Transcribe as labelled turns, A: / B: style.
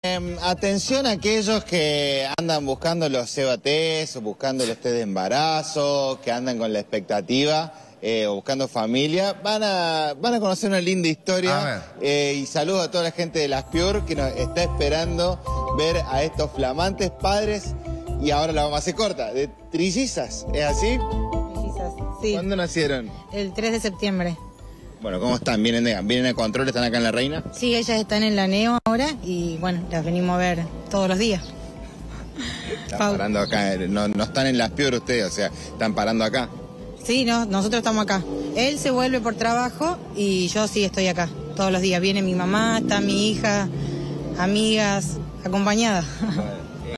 A: Atención a aquellos que andan buscando los CBTs o buscando los test de embarazo, que andan con la expectativa o buscando familia. Van a conocer una linda historia y saludo a toda la gente de Las Piur que nos está esperando ver a estos flamantes padres. Y ahora la vamos a hacer corta, de trillizas, ¿es así?
B: Trillizas, sí.
A: ¿Cuándo nacieron?
B: El 3 de septiembre.
A: Bueno, ¿cómo están? ¿Vienen a control? ¿Están acá en La Reina?
B: Sí, ellas están en la NEO ahora y bueno, las venimos a ver todos los días.
A: Están parando acá, no están en Las Piur ustedes, o sea, están parando acá.
B: Sí, no, nosotros estamos acá. Él se vuelve por trabajo y yo sí estoy acá todos los días. Viene mi mamá, está mi hija, amigas, acompañada.
A: Bueno.